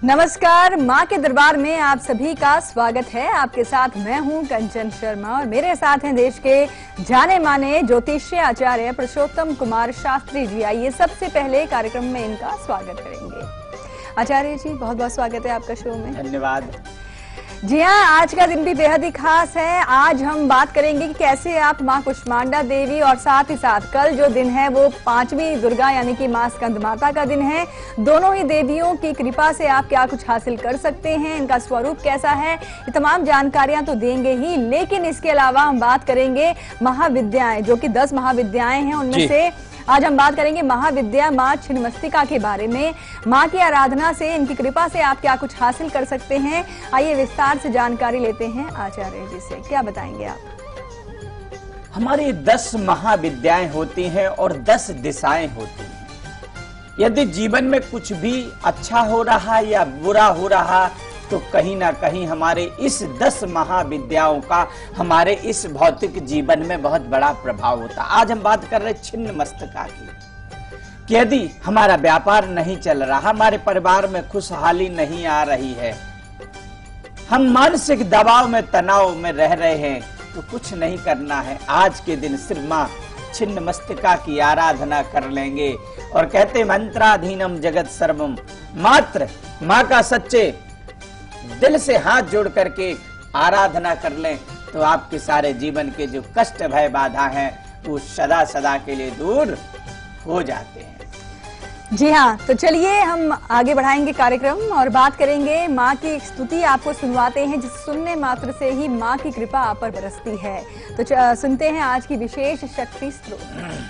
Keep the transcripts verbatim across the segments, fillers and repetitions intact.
नमस्कार, माँ के दरबार में आप सभी का स्वागत है। आपके साथ मैं हूँ कंचन शर्मा और मेरे साथ हैं देश के जाने माने ज्योतिषीय आचार्य पुरुषोत्तम कुमार शास्त्री जी। आइए सबसे पहले कार्यक्रम में इनका स्वागत करेंगे। आचार्य जी, बहुत बहुत स्वागत है आपका शो में। धन्यवाद। जी हाँ, आज का दिन भी बेहद ही खास है। आज हम बात करेंगे कि कैसे आप माँ कुष्मांडा देवी और साथ ही साथ कल जो दिन है वो पांचवी दुर्गा यानी कि माँ स्कंद माता का दिन है। दोनों ही देवियों की कृपा से आप क्या कुछ हासिल कर सकते हैं, इनका स्वरूप कैसा है, ये तमाम जानकारियां तो देंगे ही, लेकिन इसके अलावा हम बात करेंगे महाविद्याएं, जो कि दस महाविद्याएं हैं। उनमें से आज हम बात करेंगे महाविद्या माँ छिन्नमस्तिका के बारे में। माँ की आराधना से, इनकी कृपा से आप क्या कुछ हासिल कर सकते हैं, आइए विस्तार से जानकारी लेते हैं आचार्य जी से। क्या बताएंगे आप? हमारी दस महाविद्याएं होती हैं और दस दिशाएं होती हैं। यदि जीवन में कुछ भी अच्छा हो रहा या बुरा हो रहा तो कहीं ना कहीं हमारे इस दस महाविद्याओं का हमारे इस भौतिक जीवन में बहुत बड़ा प्रभाव होता। आज हम बात कर रहे छिन्नमस्तिका की कि यदि हमारा व्यापार नहीं चल रहा, हमारे परिवार में खुशहाली नहीं आ रही है, हम मानसिक दबाव में, तनाव में रह रहे हैं, तो कुछ नहीं करना है। आज के दिन सिर्फ माँ छिन्नमस्तिका की आराधना कर लेंगे और कहते मंत्राधीनम जगत सर्वम, मात्र माँ का सच्चे दिल से हाथ जोड़ करके आराधना कर लें तो आपके सारे जीवन के जो कष्ट भय बाधा हैं वो सदा सदा के लिए दूर हो जाते हैं। जी हाँ, तो चलिए हम आगे बढ़ाएंगे कार्यक्रम और बात करेंगे माँ की स्तुति आपको सुनवाते हैं, जिस सुनने मात्र से ही माँ की कृपा आप पर बरसती है। तो सुनते हैं आज की विशेष शक्ति स्तोत्र।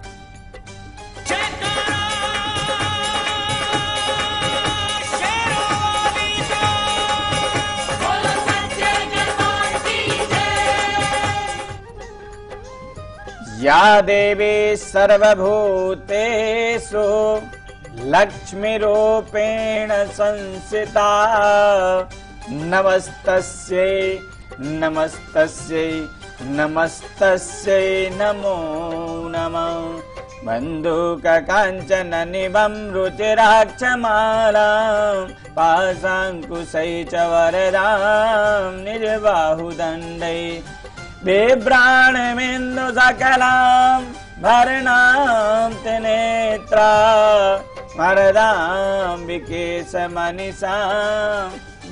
या देवी सर्वभूतेषु लक्ष्मीरूपेण संस्थिता, नमस्तस्यै नमस्तस्यै नमस्तस्यै नमो नमः। बन्धुककाञ्चननिभं रुचिराक्षमालां, पाशाङ्कुशै च वरदां निजबाहुदण्डै, बिभ्राणमिन्दु सकलां भरणां त्रिनेत्रा, वरदां विकेशमनिशां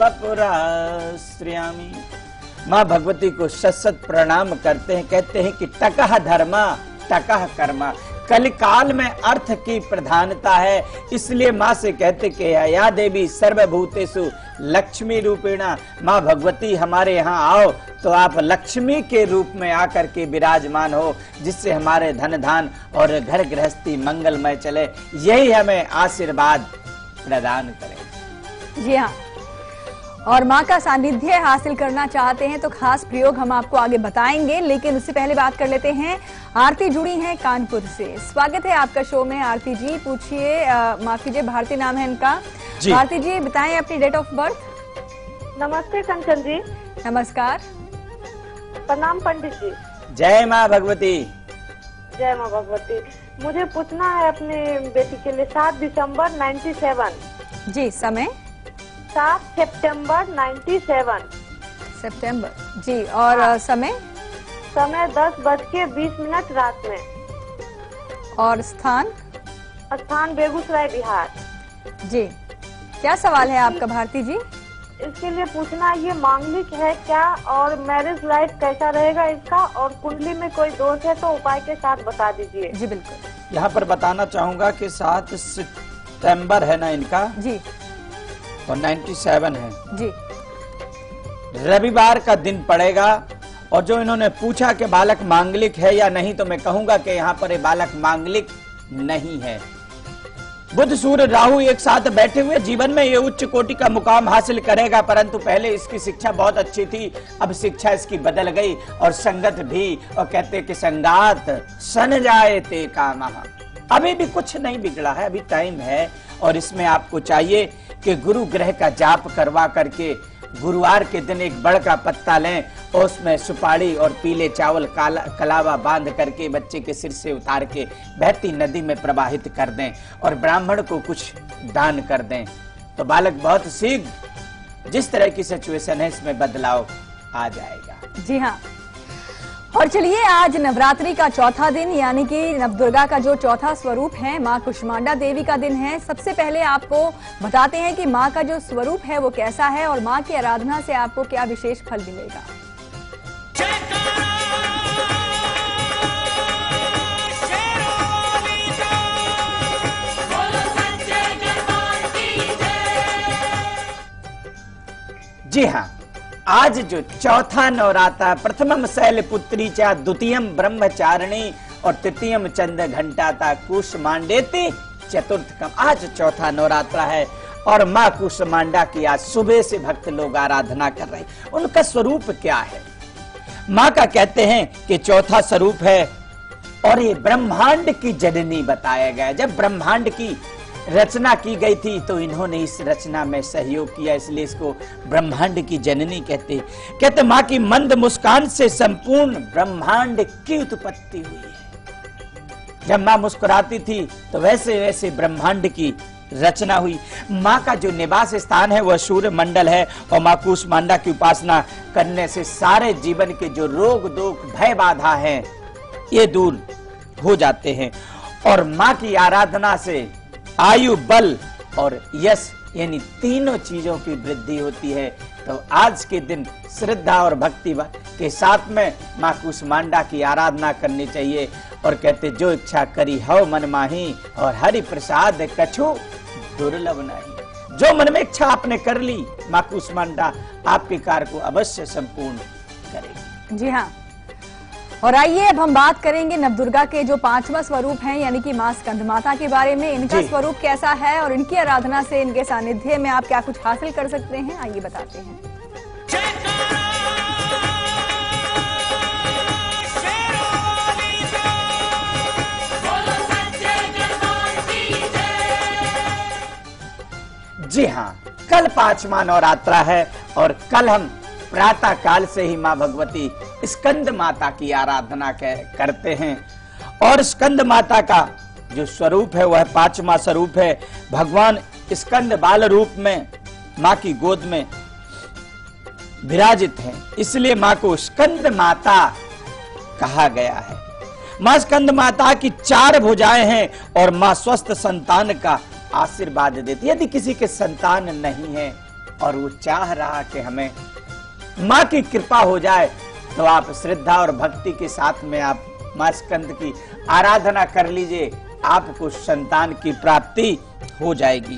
वपुराश्रयामि। माँ भगवती को शत शत प्रणाम करते हैं। कहते हैं कि टकः धर्मा टकः कर्मा, कलिकाल में अर्थ की प्रधानता है, इसलिए माँ से कहते कि या देवी सर्वभूतेषु लक्ष्मी रूपेणा, माँ भगवती हमारे यहाँ आओ तो आप लक्ष्मी के रूप में आकर के विराजमान हो, जिससे हमारे धन धान और घर गृहस्थी मंगलमय चले, यही हमें आशीर्वाद प्रदान करें। जी हाँ, और माँ का सानिध्य हासिल करना चाहते हैं तो खास प्रयोग हम आपको आगे बताएंगे, लेकिन उससे पहले बात कर लेते हैं। आरती जुड़ी हैं कानपुर से। स्वागत है आपका शो में आरती जी। पूछिए, माफ कीजिए, भारती नाम है इनका। भारती जी, बताएं अपनी डेट ऑफ बर्थ। नमस्ते कंचन जी। नमस्कार। प्रणाम पंडित जी। जय माँ भगवती। जय माँ भगवती। मुझे पूछना है अपनी बेटी के लिए। सात दिसंबर सत्तानवे। जी, समय? सात सितंबर सत्तानवे। सितंबर जी। और हाँ। समय? समय दस बज के बीस मिनट रात में। और स्थान? स्थान बेगूसराय, बिहार। जी, क्या सवाल है आपका भारती जी? इसके लिए पूछना, ये मांगलिक है क्या और मैरिज लाइफ कैसा रहेगा इसका, और कुंडली में कोई दोष है तो उपाय के साथ बता दीजिए। जी बिल्कुल। यहाँ पर बताना चाहूंगा कि सात सितंबर है ना इनका जी, और सत्तानवे है जी, रविवार का दिन पड़ेगा। और जो इन्होंने पूछा कि बालक मांगलिक है या नहीं, तो मैं कहूंगा कि यहाँ पर ये बालक मांगलिक नहीं है। बुध सूर्य राहु एक साथ बैठे हुए, जीवन में ये उच्च कोटि का मुकाम हासिल करेगा, परंतु पहले इसकी शिक्षा बहुत अच्छी थी, अब शिक्षा इसकी बदल गई और संगत भी। और कहते कि संगात सन जाए ते कामः। अभी भी कुछ नहीं बिगड़ा है, अभी टाइम है। और इसमें आपको चाहिए कि गुरु ग्रह का जाप करवा करके गुरुवार के दिन एक बड़ का पत्ता लें और उसमें सुपारी और पीले चावल काला कलावा बांध करके बच्चे के सिर से उतार के बहती नदी में प्रवाहित कर दें और ब्राह्मण को कुछ दान कर दें, तो बालक बहुत शीघ्र जिस तरह की सिचुएशन है इसमें बदलाव आ जाएगा। जी हाँ। और चलिए, आज नवरात्रि का चौथा दिन यानी कि नवदुर्गा का जो चौथा स्वरूप है माँ कुष्मांडा देवी का दिन है। सबसे पहले आपको बताते हैं कि माँ का जो स्वरूप है वो कैसा है और माँ की आराधना से आपको क्या विशेष फल मिलेगा। जी हाँ, आज जो चौथा नवरात्र, प्रथमम शैलपुत्री चा द्वितीयम ब्रह्मचारिणी और तृतीयम चंद्र घंटाता कुष्मांडेति चतुर्थकम, आज चौथा नवरात्र है और माँ कुष्मांडा की आज सुबह से भक्त लोग आराधना कर रहे हैं। उनका स्वरूप क्या है? माँ का कहते हैं कि चौथा स्वरूप है और ये ब्रह्मांड की जननी बताया गया। जब ब्रह्मांड की रचना की गई थी तो इन्होंने इस रचना में सहयोग किया, इसलिए इसको ब्रह्मांड की जननी कहते कहते माँ की मंद मुस्कान से संपूर्ण ब्रह्मांड की उत्पत्ति हुई है। जब माँ मुस्कुराती थी तो वैसे वैसे ब्रह्मांड की रचना हुई। माँ का जो निवास स्थान है वह सूर्य मंडल है और माँ कुष्मांडा की उपासना करने से सारे जीवन के जो रोग दोष भय बाधा है ये दूर हो जाते हैं और माँ की आराधना से आयु, बल और यश यानी तीनों चीजों की वृद्धि होती है। तो आज के दिन श्रद्धा और भक्ति के साथ में माँ कुष्मांडा की आराधना करनी चाहिए और कहते जो इच्छा करी हो मन माही और हरि प्रसाद कछु दुर्लभ नहीं। जो मन में इच्छा आपने कर ली माँ कुष्मांडा आपके कार्य को अवश्य संपूर्ण करेगी। जी हाँ। और आइए अब हम बात करेंगे नवदुर्गा के जो पांचवा स्वरूप हैं यानी कि माँ स्कंद माता के बारे में। इनका स्वरूप कैसा है और इनकी आराधना से इनके सानिध्य में आप क्या कुछ हासिल कर सकते हैं, आइए बताते हैं। जी हाँ, कल पांचवा नवरात्रा है और कल हम प्रातः काल से ही माँ भगवती स्कंद माता की आराधना करते हैं और स्कंद माता का जो स्वरूप है वह पांचवा स्वरूप है। भगवान स्कंद बाल रूप में माँ की गोद में विराजित हैं, इसलिए माँ को स्कंद माता कहा गया है। माँ स्कंद माता की चार भुजाएं हैं और माँ स्वस्थ संतान का आशीर्वाद देती है। यदि किसी के संतान नहीं है और वो चाह रहा कि हमें माँ की कृपा हो जाए तो आप श्रद्धा और भक्ति के साथ में आप माँ स्कंद की आराधना कर लीजिए, आपको संतान की प्राप्ति हो जाएगी।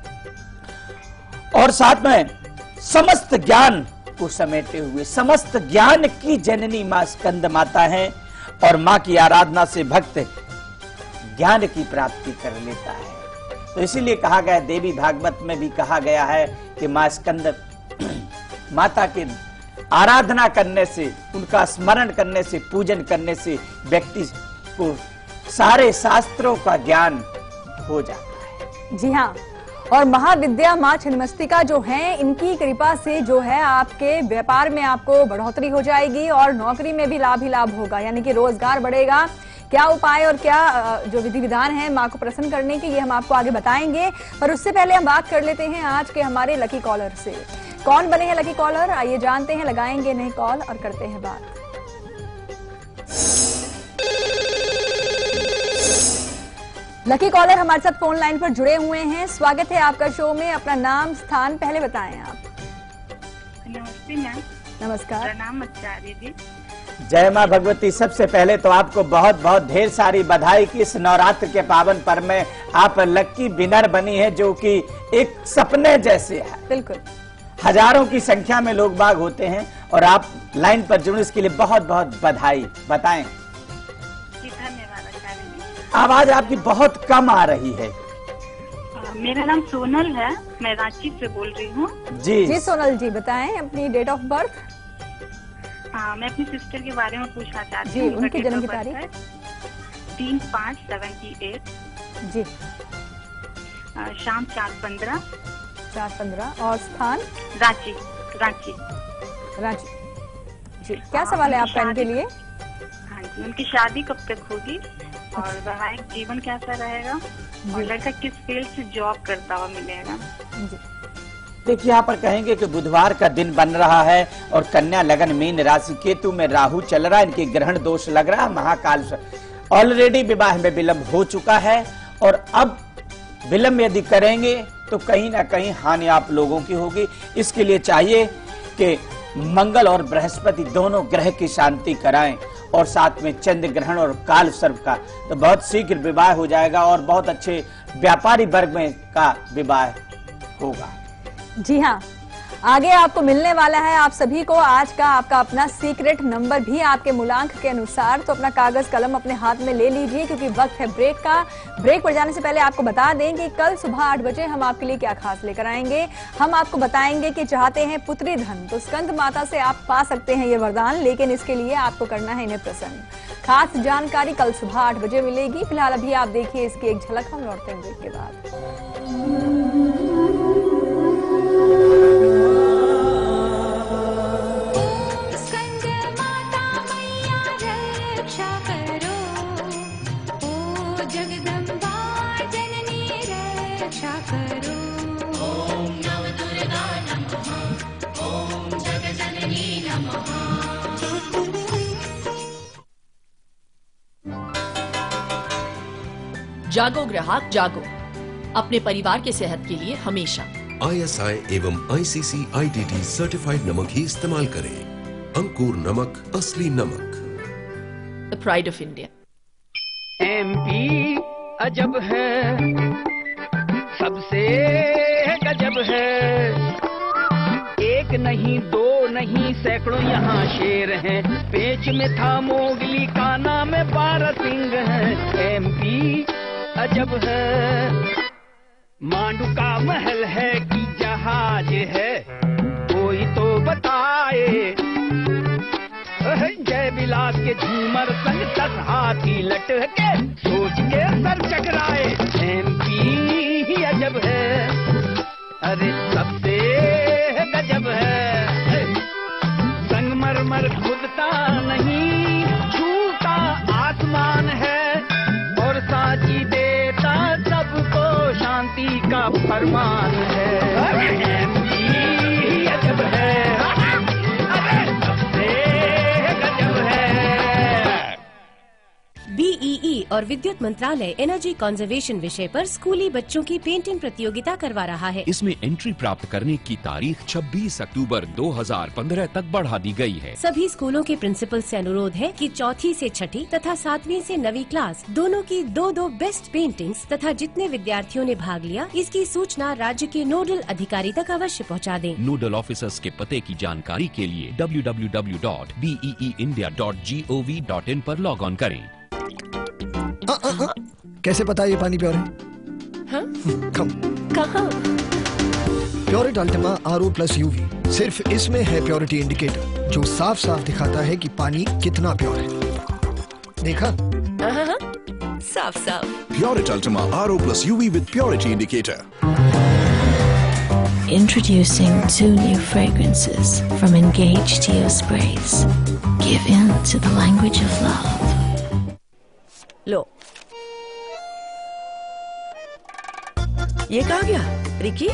और साथ में समस्त ज्ञान को समेटे हुए समस्त ज्ञान की जननी माँ स्कंद माता है और माँ की आराधना से भक्त ज्ञान की प्राप्ति कर लेता है। तो इसीलिए कहा गया, देवी भागवत में भी कहा गया है कि माँ स्कंद माता के आराधना करने से, उनका स्मरण करने से, पूजन करने से व्यक्ति को सारे शास्त्रों का ज्ञान हो जाता है। जी हाँ। और महाविद्या माँ छिन्नमस्तिका जो है, इनकी कृपा से जो है आपके व्यापार में आपको बढ़ोतरी हो जाएगी और नौकरी में भी लाभ ही लाभ होगा, यानी कि रोजगार बढ़ेगा। क्या उपाय और क्या जो विधि विधान है माँ को प्रसन्न करने के, ये हम आपको आगे बताएंगे। पर उससे पहले हम बात कर लेते हैं आज के हमारे लकी कॉलर से। कौन बने हैं लकी कॉलर, आइए जानते हैं, लगाएंगे नहीं कॉल और करते हैं बात। लकी कॉलर हमारे साथ फोन लाइन पर जुड़े हुए हैं। स्वागत है आपका शो में। अपना नाम स्थान पहले बताएं आप। नमस्ते मैम। नमस्कार। नाम आचार्य जी। जय माँ भगवती। सबसे पहले तो आपको बहुत बहुत ढेर सारी बधाई कि इस नवरात्र के पावन पर्व में आप लक्की विनर बनी है, जो कि एक सपने जैसे है। बिल्कुल, हजारों की संख्या में लोग बाग होते हैं और आप लाइन पर जुड़े, इसके लिए बहुत बहुत बधाई। बताएं। धन्यवाद आचार्य जी। आवाज आपकी बहुत कम आ रही है। आ, मेरा नाम सोनल है, मैं रांची से बोल रही हूँ। जी जी सोनल जी, बताएं अपनी डेट ऑफ बर्थ। हाँ, मैं अपनी सिस्टर के बारे में पूछना चाहती हूँ। उनकी जन्म की तारीख तीन पाँच सेवेंटी एट। जी। आ, शाम चार पंद्रह। चार पंद्रह। और स्थान रांची। रांची रांची जी। क्या सवाल है आपका इनके लिए? हाँ जी, उनकी शादी कब तक होगी और वैवाहिक जीवन कैसा रहेगा और लड़का किस फील्ड से जॉब करता हुआ मिलेगा? जी। देखिए यहाँ पर कहेंगे कि बुधवार का दिन बन रहा है और कन्या लगन मीन राशि केतु में राहु चल रहा है, इनके ग्रहण दोष लग रहा है। महाकाल ऑलरेडी विवाह में विलंब हो चुका है और अब विलंब यदि करेंगे तो कहीं ना कहीं हानि आप लोगों की होगी। इसके लिए चाहिए कि मंगल और बृहस्पति दोनों ग्रह की शांति कराएं और साथ में चंद्र ग्रहण और काल सर्प का, तो बहुत शीघ्र विवाह हो जाएगा और बहुत अच्छे व्यापारी वर्ग में का विवाह होगा। जी हाँ, आगे आपको मिलने वाला है आप सभी को आज का आपका अपना सीक्रेट नंबर भी आपके मूलांक के अनुसार। तो अपना कागज कलम अपने हाथ में ले लीजिए क्योंकि वक्त है ब्रेक का। ब्रेक पर जाने से पहले आपको बता दें कि कल सुबह आठ बजे हम आपके लिए क्या खास लेकर आएंगे। हम आपको बताएंगे कि चाहते हैं पुत्री धन तो स्कंद माता से आप पा सकते हैं ये वरदान, लेकिन इसके लिए आपको करना है इन्हें प्रसन्न। खास जानकारी कल सुबह आठ बजे मिलेगी। फिलहाल अभी आप देखिए इसकी एक झलक, हम लौटते हैं ब्रेक के बाद। जागो ग्राहक जागो, अपने परिवार के सेहत के लिए हमेशा आई एस आई एवं I C C I D D certified नमक ही इस्तेमाल करें। अंकुर नमक, असली नमक। The pride of India. MP अजब है, सबसे गजब है। एक नहीं दो नहीं सैकड़ों यहाँ शेर हैं। पेच में था मोगली का नाम बारह सिंह है। एमपी अजब है, मांडू का महल है कि जहाज है, कोई तो बताए। जय विलास के झूमर संग दस हाथी लटके, सोच के सर चकराए। एमपी अजब है, अरे सबसे गजब है। संगमरमर खुदता नहीं, छूता आसमान है और साची देता सबको शांति का फरमान है। एमपी अजब है, अरे सबसे गजब है। बीईई और विद्युत मंत्रालय एनर्जी कंजर्वेशन विषय पर स्कूली बच्चों की पेंटिंग प्रतियोगिता करवा रहा है। इसमें एंट्री प्राप्त करने की तारीख छब्बीस अक्टूबर दो हज़ार पंद्रह तक बढ़ा दी गई है। सभी स्कूलों के प्रिंसिपल से अनुरोध है कि चौथी से छठी तथा सातवीं से नवीं क्लास दोनों की दो दो बेस्ट पेंटिंग्स तथा जितने विद्यार्थियों ने भाग लिया इसकी सूचना राज्य के नोडल अधिकारी तक अवश्य पहुंचा दें। नोडल ऑफिसर्स के पते की जानकारी के लिए W W W dot B E E India dot G O V dot in पर लॉग ऑन करें। आ, आ, आ, कैसे पता ये पानी प्योर है? हाँ? कम कहाँ? Pureit Ultima R O plus UV, सिर्फ इसमें है प्योरिटी इंडिकेटर जो साफ साफ दिखाता है कि पानी कितना प्योर है। देखा? हाँ, साफ साफ। Pureit Ultima R O plus U V with purity indicator. Introducing two new fragrances from Engage Teo Sprays. Give in to the language of love. लो, ये कहाँ गया? रिकी?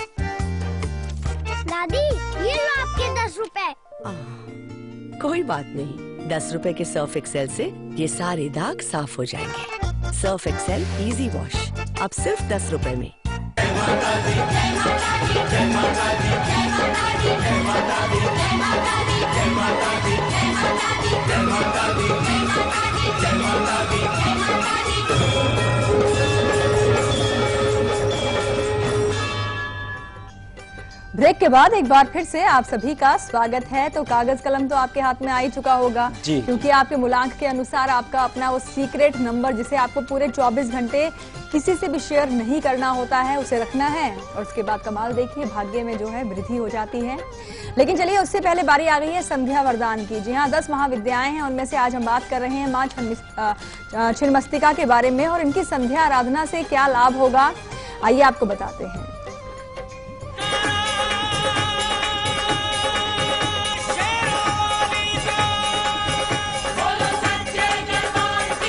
दादी, ये लो आपके दस रुपए। कोई बात नहीं, दस रुपए के सर्फ एक्सेल से ये सारे दाग साफ हो जाएंगे। सर्फ एक्सेल इजी वॉश अब सिर्फ दस रुपए में। ब्रेक के बाद एक बार फिर से आप सभी का स्वागत है। तो कागज कलम तो आपके हाथ में आ ही चुका होगा जी। क्योंकि आपके मूलांक के अनुसार आपका अपना वो सीक्रेट नंबर जिसे आपको पूरे चौबीस घंटे किसी से भी शेयर नहीं करना होता है उसे रखना है और उसके बाद कमाल देखिए भाग्य में जो है वृद्धि हो जाती है। लेकिन चलिए उससे पहले बारी आ गई है संध्या वरदान की। जी हाँ, दस महाविद्याएं हैं, उनमें से आज हम बात कर रहे हैं माँ छिन्नमस्तिका के बारे में और इनकी संध्या आराधना से क्या लाभ होगा, आइए आपको बताते हैं।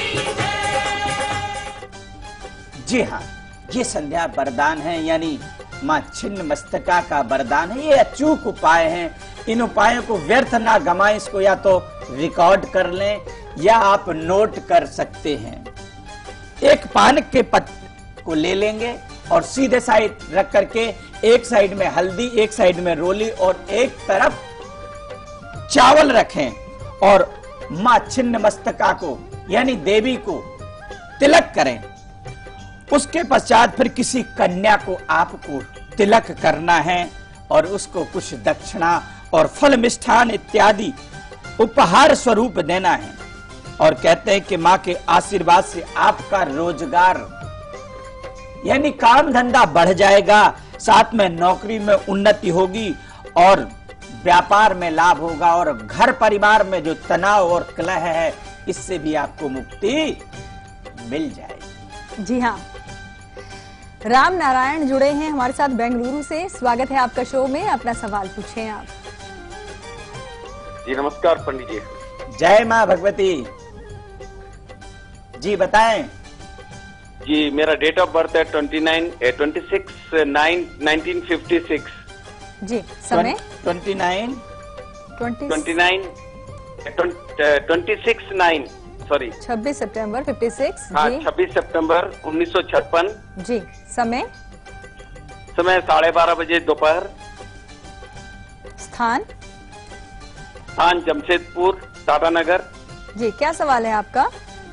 जी हाँ, ये संध्या वरदान है, यानी माँ छिन्न मस्तका का वरदान है। ये अचूक उपाय हैं। इन उपायों को व्यर्थ ना गमाएं। इसको या तो रिकॉर्ड कर लें या आप नोट कर सकते हैं। एक पान के पत्ते को ले लेंगे और सीधे साइड रख करके एक साइड में हल्दी, एक साइड में रोली और एक तरफ चावल रखें और माँ छिन्न मस्तका को यानी देवी को तिलक करें। उसके पश्चात फिर किसी कन्या को आपको तिलक करना है और उसको कुछ दक्षिणा और फल मिष्ठान इत्यादि उपहार स्वरूप देना है। और कहते हैं कि मां के आशीर्वाद से आपका रोजगार यानी काम धंधा बढ़ जाएगा, साथ में नौकरी में उन्नति होगी और व्यापार में लाभ होगा और घर परिवार में जो तनाव और कलह है इससे भी आपको मुक्ति मिल जाएगी। जी हाँ, राम नारायण जुड़े हैं हमारे साथ बेंगलुरु से। स्वागत है आपका शो में। अपना सवाल पूछें आप। जी नमस्कार पंडित जी। जय माँ भगवती जी, बताएं। जी मेरा डेट ऑफ बर्थ है twenty nine twenty six nine nineteen fifty six. जी समय twenty nine twenty nine twenty six nine sorry छब्बीस सितंबर फिफ्टी सिक्स। हाँ छब्बीस सितंबर उन्नीस सौ छप्पन। जी समय समय साढ़े बारह बजे दोपहर। स्थान स्थान जमशेदपुर टाटा नगर। जी क्या सवाल है आपका?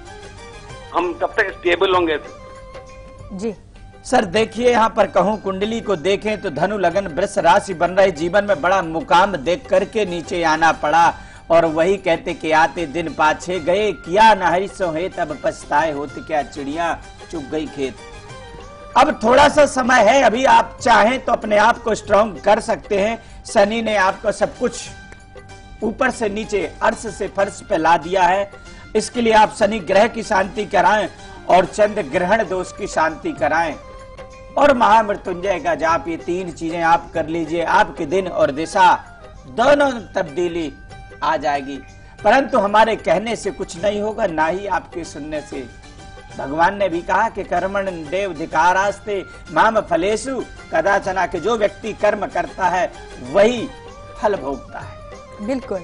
हम कब तक स्टेबल होंगे? जी सर देखिए, यहाँ पर कहूँ कुंडली को देखें तो धनु लगन वृष राशि बन रही। जीवन में बड़ा मुकाम देख करके नीचे आना पड़ा और वही कहते कि आते दिन पाछे गए, किया नहरी सो है तब पछताए होते क्या चिड़िया चुग गई खेत। अब थोड़ा सा समय है, अभी आप चाहें तो अपने आप को स्ट्रांग कर सकते हैं। शनि ने आपको सब कुछ ऊपर से नीचे अर्श से फर्श पे ला दिया है। इसके लिए आप शनि ग्रह की शांति कराएं और चंद्र ग्रहण दोष की शांति कराएं और महामृत्युंजय का जाप। ये तीन चीजें आप कर लीजिए, आपके दिन और दिशा दोनों तब्दीली आ जाएगी। परंतु हमारे कहने से कुछ नहीं होगा, ना ही आपके सुनने से। भगवान ने भी कहा कि कर्मण देव धिकारास्ते माम फलेषु कदाचना, के जो व्यक्ति कर्म करता है वही फल भोगता है। बिल्कुल।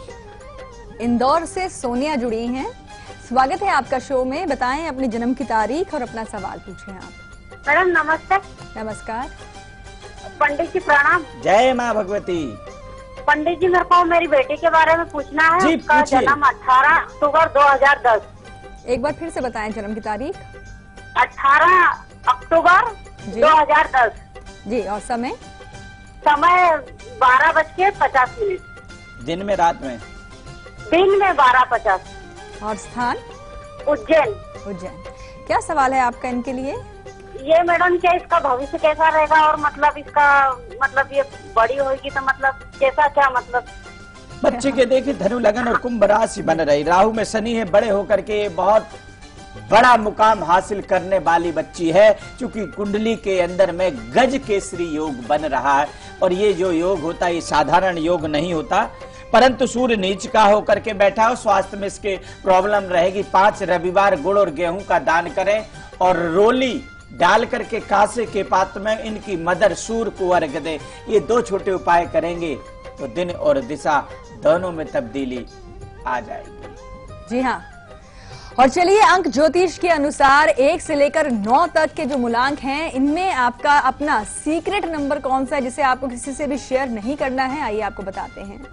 इंदौर से सोनिया जुड़ी हैं। स्वागत है आपका शो में। बताएं अपनी जन्म की तारीख और अपना सवाल पूछें आप। मैडम नमस्ते। नमस्कार। पंडित जी प्रणाम। जय माँ भगवती। पंडित जी मेरे को मेरी बेटी के बारे में पूछना है। जी, उसका जन्म अठारह अक्टूबर दो हजार दस। एक बार फिर से बताएं जन्म की तारीख। अठारह अक्टूबर दो हजार दस। जी और समय? समय बारह बज के पचास मिनट। दिन में रात में? दिन में बारह पचास। और स्थान? उज्जैन। उज्जैन। क्या सवाल है आपका इनके लिए? ये मैडम क्या इसका भविष्य कैसा रहेगा और मतलब इसका मतलब ये बड़ी होगी तो मतलब कैसा क्या मतलब? बच्चे के देखिए धनु लगन और कुंभ राशि बन रही, राहु में शनि है, बड़े होकर के बहुत बड़ा मुकाम हासिल करने वाली बच्ची है। क्योंकि कुंडली के अंदर में गज केसरी योग बन रहा है और ये जो योग होता है ये साधारण योग नहीं होता, परंतु सूर्य नीच का होकर के बैठा हो। स्वास्थ्य में इसके प्रॉब्लम रहेगी। पांच रविवार गुड़ और गेहूं का दान करें और रोली डाल करके कांसे के पात्र में इनकी मदर सूर्य को अर्घ दे। ये दो छोटे उपाय करेंगे तो दिन और दिशा दोनों में तब्दीली आ जाएगी। जी हाँ। और चलिए अंक ज्योतिष के अनुसार एक से लेकर नौ तक के जो मूलांक हैं इनमें आपका अपना सीक्रेट नंबर कौन सा है जिसे आपको किसी से भी शेयर नहीं करना है, आइए आपको बताते हैं।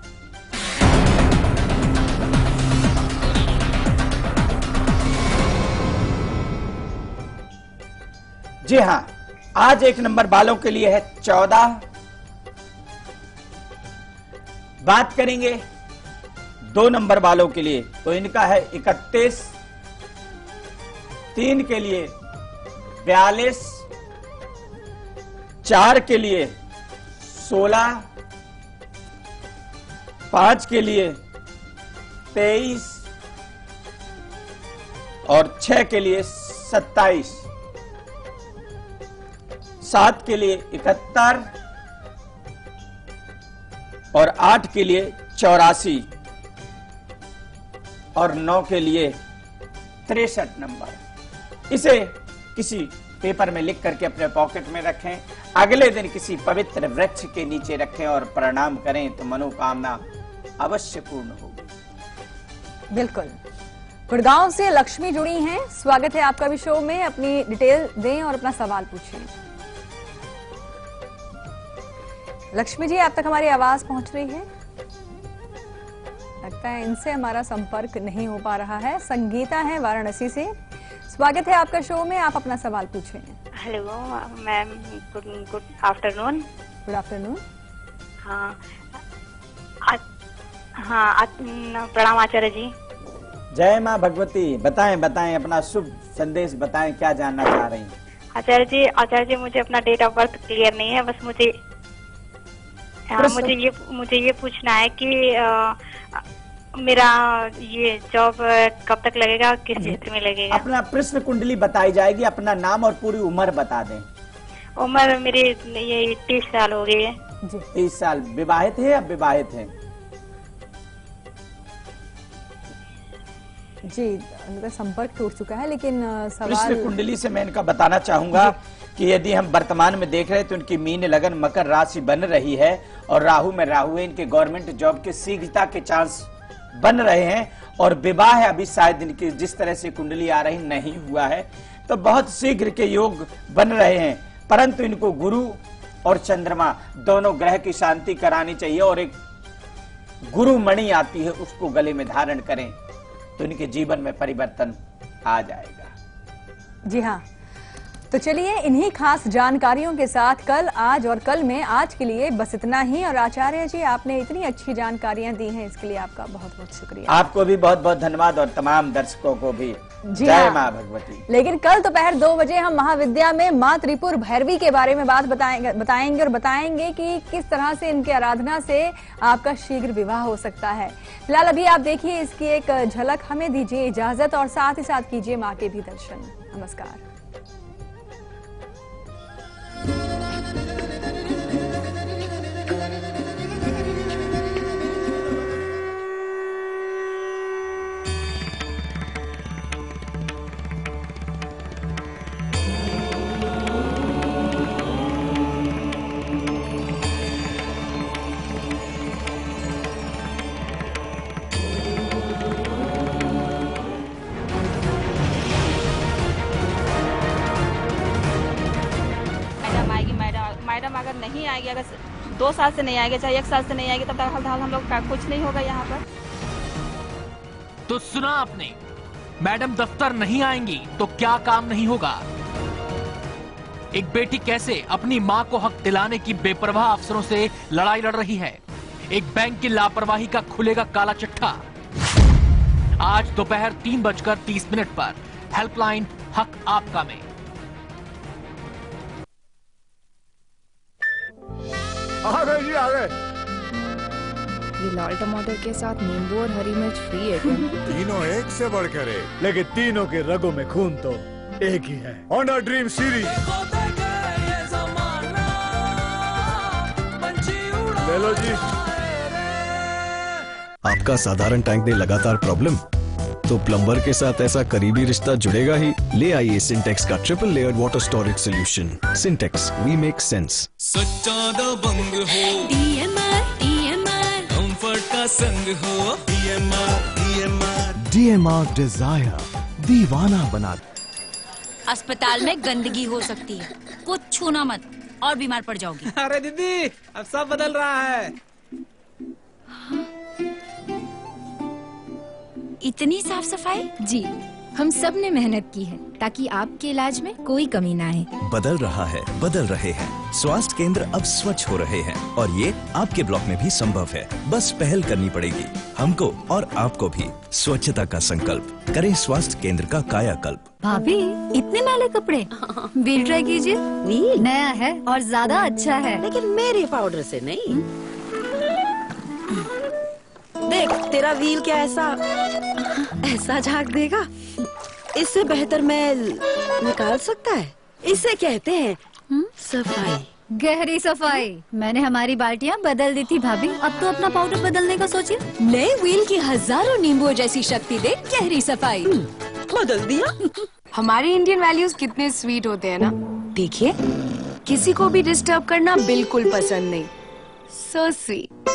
जी हाँ, आज एक नंबर वालों के लिए है चौदह। बात करेंगे दो नंबर वालों के लिए तो इनका है इकतीस, तीन के लिए बयालीस, चार के लिए सोलह, पांच के लिए तेईस और छह के लिए सत्ताईस, सात के लिए इकहत्तर और आठ के लिए चौरासी और नौ के लिए तिरसठ नंबर। इसे किसी पेपर में लिख करके अपने पॉकेट में रखें। अगले दिन किसी पवित्र वृक्ष के नीचे रखें और प्रणाम करें तो मनोकामना अवश्य पूर्ण होगी। बिल्कुल। गुड़गांव से लक्ष्मी जुड़ी हैं, स्वागत है आपका भी शो में। अपनी डिटेल दें और अपना सवाल पूछें। लक्ष्मी जी, आप तक हमारी आवाज पहुंच रही है? लगता है इनसे हमारा संपर्क नहीं हो पा रहा है। संगीता है वाराणसी से, स्वागत है आपका शो में। आप अपना सवाल पूछें। Hello ma'am, good good afternoon. Good afternoon. हाँ आ, हाँ आ, प्रणाम आचार्य जी। जय माँ भगवती। बताएं बताएं अपना शुभ संदेश बताएं, क्या जानना चाह रही हैं? आचार्य जी आचार्य जी मुझे अपना डेट ऑफ बर्थ क्लियर नहीं है, बस मुझे हाँ, मुझे ये मुझे ये पूछना है कि आ, मेरा ये जॉब कब तक लगेगा, किस क्षेत्र में लगेगा? अपना प्रश्न कुंडली बताई जाएगी, अपना नाम और पूरी उम्र बता दें। उम्र मेरी ये तीस साल हो गई है। तीस साल। विवाहित है या विवाहित है? जी, उनका संपर्क टूट चुका है, लेकिन सवाल प्रश्न कुंडली से मैं इनका बताना चाहूंगा कि यदि हम वर्तमान में देख रहे हैं तो इनकी मीन लगन मकर राशि बन रही है और राहु में राहु है। इनके गवर्नमेंट जॉब के शीघ्रता के चांस बन रहे हैं और विवाह है अभी शायद इनकी जिस तरह से कुंडली आ रही नहीं हुआ है, तो बहुत शीघ्र के योग बन रहे हैं। परंतु इनको गुरु और चंद्रमा दोनों ग्रह की शांति करानी चाहिए और एक गुरु मणि आती है उसको गले में धारण करें तो इनके जीवन में परिवर्तन आ जाएगा। जी हाँ, तो चलिए इन्हीं खास जानकारियों के साथ कल, आज और कल में आज के लिए बस इतना ही। और आचार्य जी, आपने इतनी अच्छी जानकारियां दी हैं, इसके लिए आपका बहुत बहुत शुक्रिया। आपको भी बहुत बहुत धन्यवाद और तमाम दर्शकों को भी जय माँ भगवती। लेकिन कल दोपहर दो बजे हम महाविद्या में माँ त्रिपुर भैरवी के बारे में बात बताएंगे बताएंगे और बताएंगे कि किस तरह से इनकी आराधना से आपका शीघ्र विवाह हो सकता है। फिलहाल अभी आप देखिए इसकी एक झलक, हमें दीजिए इजाजत और साथ ही साथ कीजिए माँ के भी दर्शन। नमस्कार। मैडम अगर नहीं आएगी, अगर दो साल से नहीं आएगी, चाहे एक साल से नहीं आएगी, तब तक हाल हम लोग का कुछ नहीं होगा यहाँ पर। तो सुना आपने, मैडम दफ्तर नहीं आएंगी तो क्या काम नहीं होगा। एक बेटी कैसे अपनी माँ को हक दिलाने की बेपरवाह अफसरों से लड़ाई लड़ रही है। एक बैंक की लापरवाही का खुलेगा काला चिट्ठा। आज दोपहर तीन बजकर तीस मिनट पर हेल्पलाइन हक आपका में। आ गए जी, आ गए। ये लाल टमाटर के साथ नींबू और हरी मिर्च फ्री है क्या? तीनों एक से बढ़कर एक, लेकिन तीनों के रगों में खून तो एक ही है। होंडा ड्रीम सीरीज ले लो जी। आपका साधारण टैंक में लगातार प्रॉब्लम, तो प्लम्बर के साथ ऐसा करीबी रिश्ता जुड़ेगा ही। ले आइए सिंटेक्स का triple layered water storage solution. Sintex, we make sense. सच्चा दबंग हो, डीएमआर डीएमआर कंफर्ट का संग हो, डीएमआर डीएमआर डीएमआर डिजायर दीवाना बना। अस्पताल में गंदगी हो सकती है, कुछ छूना मत और बीमार पड़ जाओगी। अरे दीदी, अब सब बदल रहा है। इतनी साफ सफाई? जी, हम सब ने मेहनत की है ताकि आपके इलाज में कोई कमी ना आए। बदल रहा है, बदल रहे हैं। स्वास्थ्य केंद्र अब स्वच्छ हो रहे हैं और ये आपके ब्लॉक में भी संभव है। बस पहल करनी पड़ेगी हमको और आपको भी। स्वच्छता का संकल्प करें, स्वास्थ्य केंद्र का कायाकल्प। भाभी, इतने मैले कपड़े? व्हील ट्राई कीजिए। व्हील नया है और ज्यादा अच्छा है, लेकिन मेरे पाउडर से नहीं। देख, तेरा व्हील क्या ऐसा ऐसा झाग देगा, इससे बेहतर मैल निकाल सकता है। इसे कहते हैं हुँ? सफाई, गहरी सफाई। मैंने हमारी बाल्टियाँ बदल दी थी भाभी, अब तो अपना पाउडर बदलने का सोचिए। नए व्हील की हजारों नींबुओं जैसी शक्ति दे गहरी सफाई। बदल दिया। हमारे इंडियन वैल्यूज कितने स्वीट होते हैं ना। देखिए किसी को भी डिस्टर्ब करना बिल्कुल पसंद नहीं। So sweet.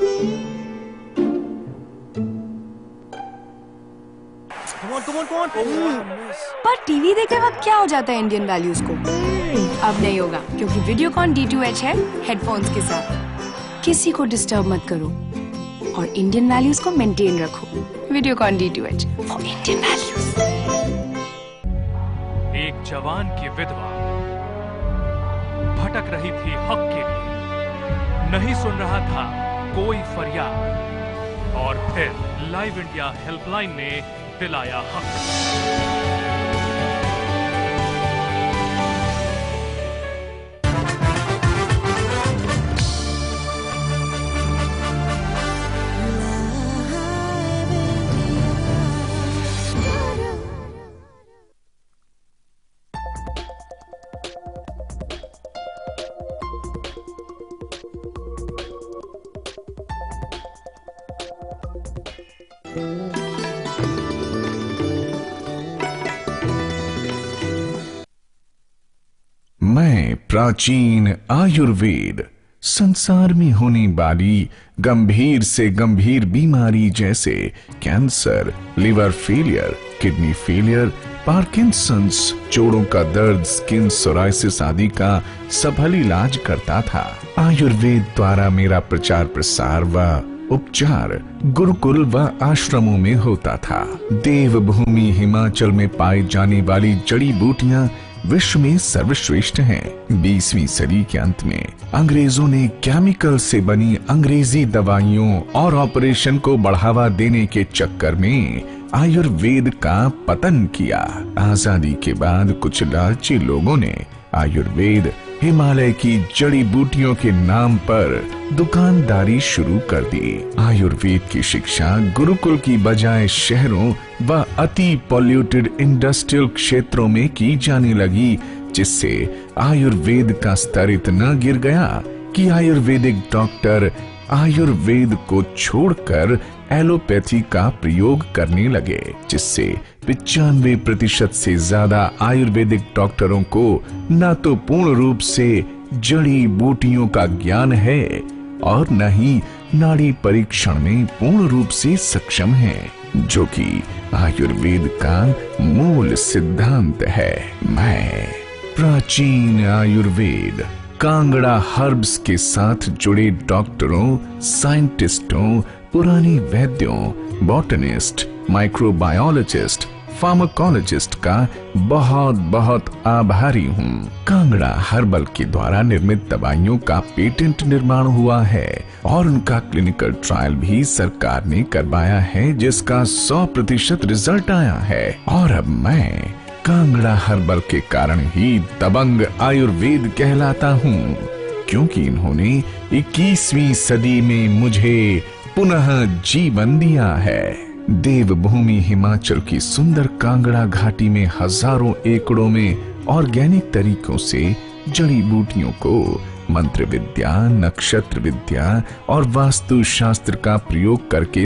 पर टीवी देखते वक्त क्या हो जाता है इंडियन वैल्यूज को? अब नहीं होगा, क्योंकि वीडियोकॉन डी टू एच है हेडफोन्स के साथ। किसी को डिस्टर्ब मत करो और इंडियन वैल्यूज को मेंटेन रखो। Videocon D two H for Indian values. एक जवान की विधवा भटक रही थी हक के लिए, नहीं सुन रहा था कोई फरियाद, और फिर लाइव इंडिया हेल्पलाइन ने दिलाया हक। मैं प्राचीन आयुर्वेद संसार में होने वाली गंभीर से गंभीर बीमारी जैसे cancer, liver failure, kidney failure, Parkinson's, जोड़ों का दर्द, स्किन सोराइसिस आदि का सफल इलाज करता था। आयुर्वेद द्वारा मेरा प्रचार प्रसार व उपचार गुरुकुल व आश्रमों में होता था। देवभूमि हिमाचल में पाई जाने वाली जड़ी बूटियां विश्व में सर्वश्रेष्ठ हैं। बीसवीं सदी के अंत में अंग्रेजों ने केमिकल से बनी अंग्रेजी दवाइयों और ऑपरेशन को बढ़ावा देने के चक्कर में आयुर्वेद का पतन किया। आजादी के बाद कुछ लालची लोगों ने आयुर्वेद हिमालय की जड़ी बूटियों के नाम पर दुकानदारी शुरू कर दी। आयुर्वेद की शिक्षा गुरुकुल की बजाय शहरों व अति पॉल्यूटेड इंडस्ट्रियल क्षेत्रों में की जाने लगी, जिससे आयुर्वेद का स्तर इतना गिर गया कि आयुर्वेदिक डॉक्टर आयुर्वेद को छोड़कर एलोपैथी का प्रयोग करने लगे, जिससे पिचानवे प्रतिशत से ज्यादा आयुर्वेदिक डॉक्टरों को न तो पूर्ण रूप से जड़ी बूटियों का ज्ञान है और न ही नाड़ी परीक्षण में पूर्ण रूप से सक्षम है, जो कि आयुर्वेद का मूल सिद्धांत है। मैं प्राचीन आयुर्वेद कांगड़ा हर्ब्स के साथ जुड़े डॉक्टरों, साइंटिस्टों, पुरानी वैद्यों, बॉटनिस्ट, माइक्रोबायोलॉजिस्ट, फार्माकोलॉजिस्ट का बहुत बहुत आभारी हूँ। कांगड़ा हर्बल के द्वारा निर्मित दवाइयों का पेटेंट निर्माण हुआ है और उनका क्लिनिकल ट्रायल भी सरकार ने करवाया है, जिसका सौ प्रतिशत रिजल्ट आया है। और अब मैं कांगड़ा हर्बल के कारण ही दबंग आयुर्वेद कहलाता हूँ, क्योंकि इन्होंने इक्कीसवीं सदी में मुझे पुनः जीवन दिया है। देवभूमि हिमाचल की सुंदर कांगड़ा घाटी में हजारों एकड़ों में ऑर्गेनिक तरीकों से जड़ी बूटियों को मंत्र विद्या, नक्षत्र विद्या और वास्तु शास्त्र का प्रयोग करके